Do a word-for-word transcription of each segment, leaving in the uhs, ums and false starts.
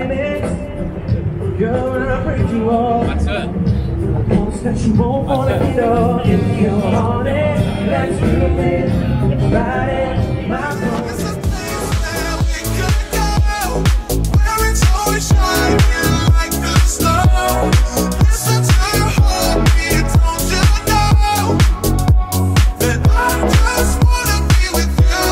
That's it. That you won't want to know if you're on it. Let's do it. Ride it, my phone. It's a place that we could go, where it's always shining like the snow. Listen to your heartbeat, don't you know that I just wanna be with you.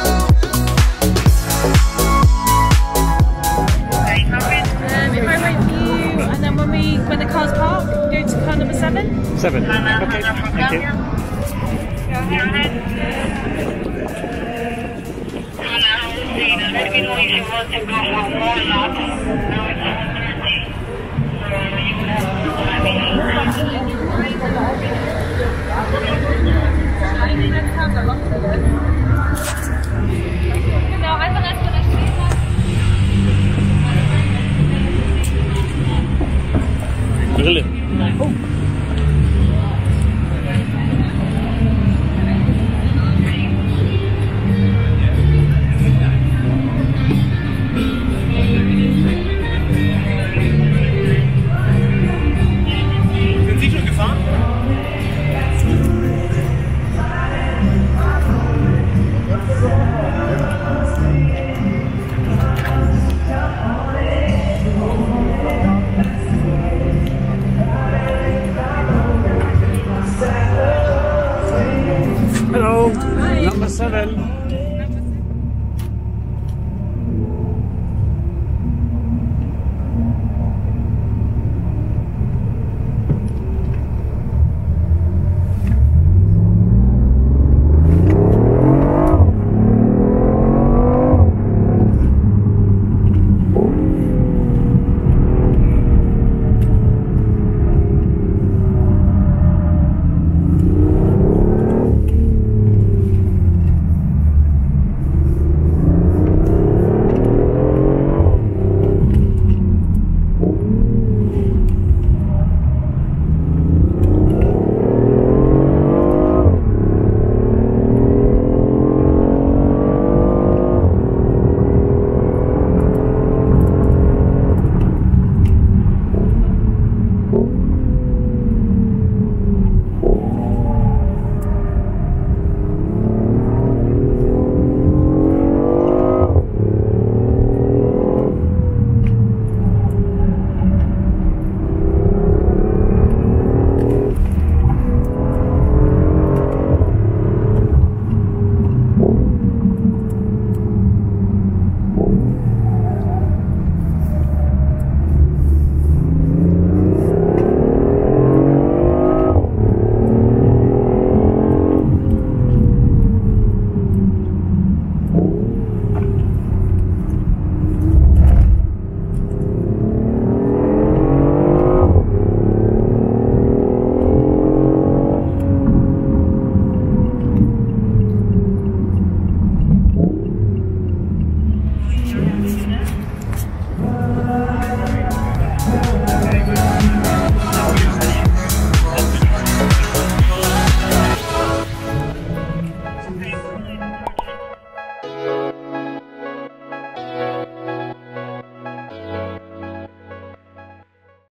Um, if I went you, and then when we when the cars park, go to car number seven. Seven. Okay, thank you. Go ahead. Brilliant.